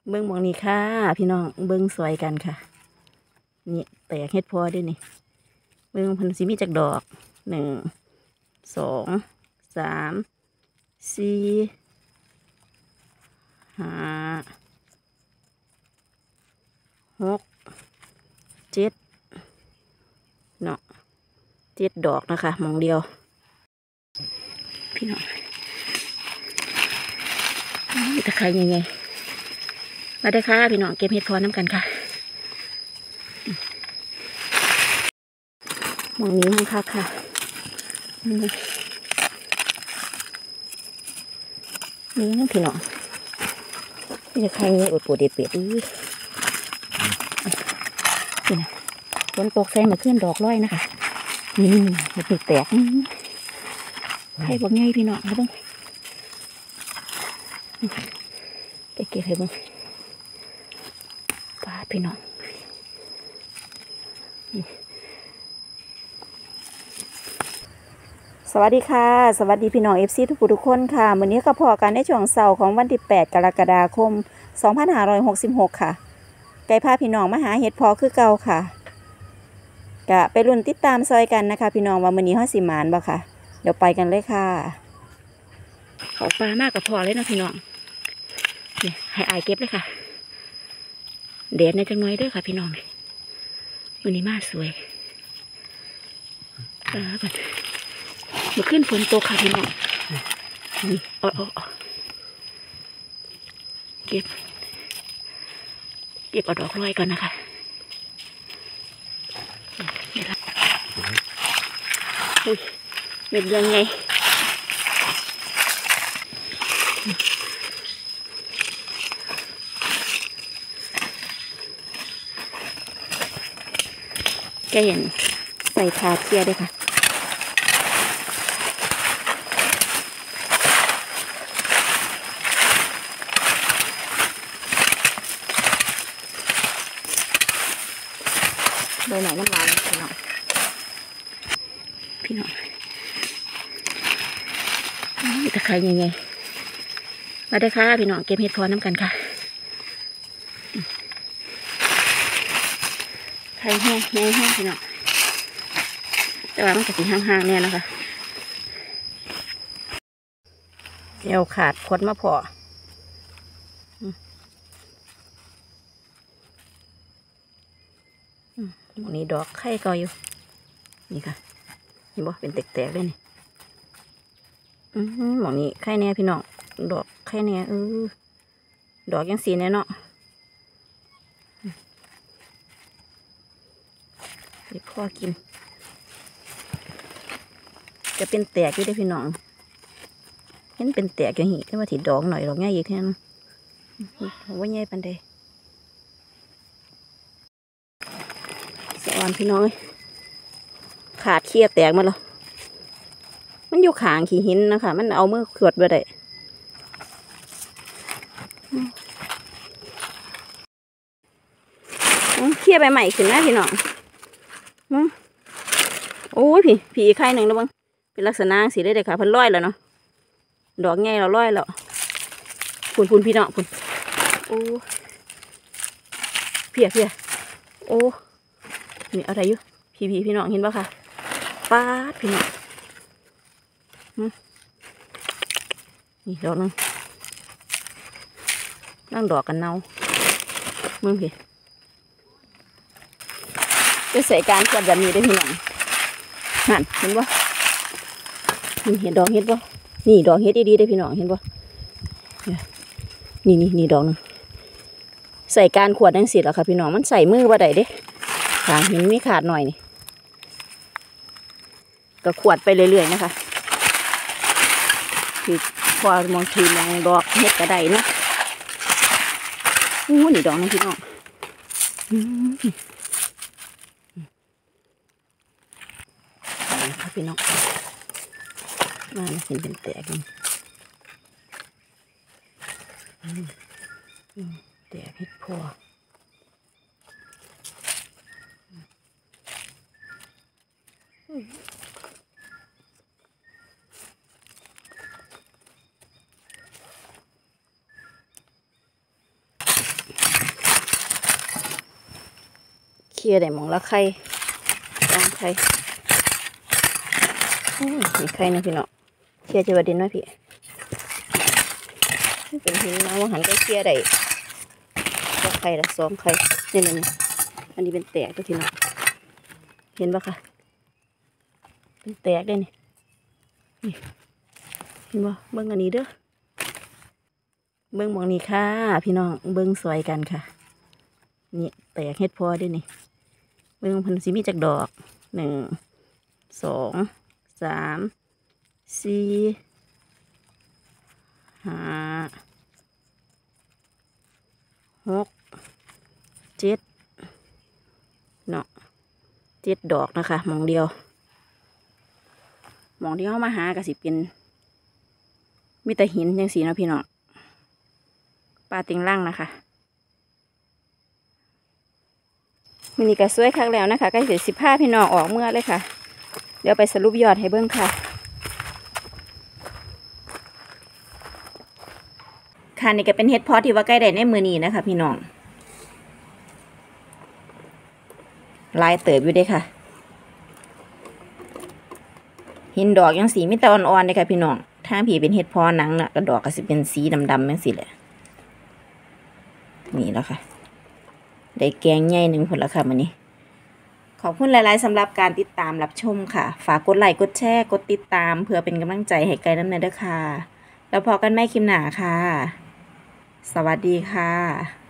เบิ้งหมองนี้ค่ะพี่น้องเบิ้งสวยกันค่ะนี่แตกเฮ็ดพอด้วยนี่เบิ้งพันธุ์สิมีจากดอก1 2 3 4 5 6 7เนาะ7 ดอกนะคะหมองเดียวพี่น้องตะไคร้ยังไงมาได้ค่ะพี่น้องเก็บเห็ดพอน้ำกันค่ะมองนี้มันค่ะนี่นั่นพี่น้องนี่จะใครเนี่ยอดปวดเด็ดเปียดนี่นะฝนตกแซงมาขึ้นดอกร้อยนะคะนี่เด็ดแตกให้บอกง่ายพี่น้องนะบ้างไปเก็บให้บ้างป้าพี่น้องสวัสดีค่ะสวัสดีพี่น้องFCทุกคนค่ะวันนี้ก็พอกันในช่วงเสาร์ของวันที่8 กรกฎาคม 2566 ค่ะไก่พาพี่น้องมาหาเห็ดพอคือเก่าค่ะกะไปรุ่นติดตามซอยกันนะคะพี่น้องว่ามื้อนี้เฮาสิหมานบ่ค่ะเดี๋ยวไปกันเลยค่ะเขาปลามากกับพอเลยนะพี่น้องนี่ให้อายเก็บเลยค่ะเด็ดในจังน้อยด้วยค่ะพี่น้องมื้อนี้มาสวยก่อนมาขึ้นฝนตกค่ะพี่น้องนี่เก็บเอาดอกลอยก่อนนะคะอุ้ยเม็ดยังไงแกเห็นใส่ถาดเทียด้วยค่ะโดยไหนน้ำลายพี่น้องตะไคร้ยังไงมาได้ค่ะพี่น้องเก็บเห็ดพอน้ำกันค่ะไข่แห้งพี่น้องแต่ว่ามันจะสีห่างๆเนี่ยนะคะเดี๋ยวขาดขดมาพอวันนี้ดอกไข่ก็อยู่นี่ค่ะนี่บ่เป็นแตกๆเลยนี่หมองนี้ไข่แน่พี่น้องดอกไข่แน่ดอกยังสีแน่เนาะเดี๋ยวพ่อกินจะเป็นแตกอยู่ได้พี่น้องเห็นเป็นแตกอย่างนี้แค่ว่าถีดอกหน่อยดอกง่ายอีกแค่นั้นว่าง่ายปันใดสวัสดีพี่น้องขาดเขี้ยแตกมาแล้วมันอยู่ขางขี้หินนะคะมันเอามือขวดไปได้เขี้ยใบใหม่ขึ้นนะพี่น้องโอ้ยผีไข่หนึ่งแล้วมั้งเป็นลักษณะสีได้เลยค่ะพันร้อยแล้วเนาะดอกไงเราร้อยแล้วพุ่นพี่น้องพุ่นโอ้เพียโอ้นี่อะไรอยู่พี่น้องเห็นปะค่ะป้าพี่น้องนี่ดอกนึงนั่งดอกกันเนามึงพี่จะใส่การขวดแบบนี้ได้พี่น้องหันเห็นปะเห็นดอกเห็ดปะนี่ดอกเห็ดดีๆได้พี่น้องเห็นปะนี่ดอกนึงใส่การขวดนั่งสิแล้วค่ะพี่น้องมันใส่มือว่าใดเด้ค่ะเห็นมีขาดหน่อยนี่ก็ขวดไปเรื่อยๆนะคะคือพอมองทีมองดอกเห็ดกระไดนะนี่ดอกนึงพี่น้องค่ะพี่น้องมาเห็นเป็นแตกกันแตกเห็ดพอลี่ยได้หมองละไข่วางไข่มีไข่นะพี่น้องเคลียจะว่าดินไหมพี่เป็นหินมาว่าหันก็เคลียได้ก็ไข่ละ2 ไข่นี่อันนี้เป็นแตกตัวพี่น้องเห็นปะคะเป็นแตกได้นี่เห็นปะเบิ้งอันนี้เด้อเบิ้งมองนี่ค่ะพี่น้องเบิ้งสวยกันค่ะนี่แตกเฮ็ดพอได้นี่เบิ้งพันสีมีจากดอก1 2 3 4 5 6 7เนาะ7 ดอกนะคะมองเดียวเข้ามาหาก็สิเป็นมีแต่หินจังสีนะพี่น้องปลาติงล่างนะคะมินิก็สวยคักแล้วนะคะใกล้เสร็จ15พี่น้องออกเมื่อเลยค่ะเดี๋ยวไปสรุปยอดให้เบิ่งค่ะค่ะนี่ก็เป็นเฮ็ดพอที่ว่าใกล้ได้ในมือนี้นะคะพี่น้องลายเติบอยู่เด้ค่ะหินดอกยังสีมิตรอ่อนๆเลยค่ะพี่น้องทางผีเป็นเฮ็ดพอหนังน่ะกระดอกก็สิเป็นสีดำๆจังสิแหละนี่แล้วค่ะได้แกงใหญ่1 ผลละค่ะมื้อนี้ขอบคุณหลายๆสำหรับการติดตามรับชมค่ะฝากกดไลค์กดแชร์กดติดตามเพื่อเป็นกำลังใจให้ไกลน้ำเนยด้วยค่ะแล้วพอกันไม่คลิปหน้าค่ะสวัสดีค่ะ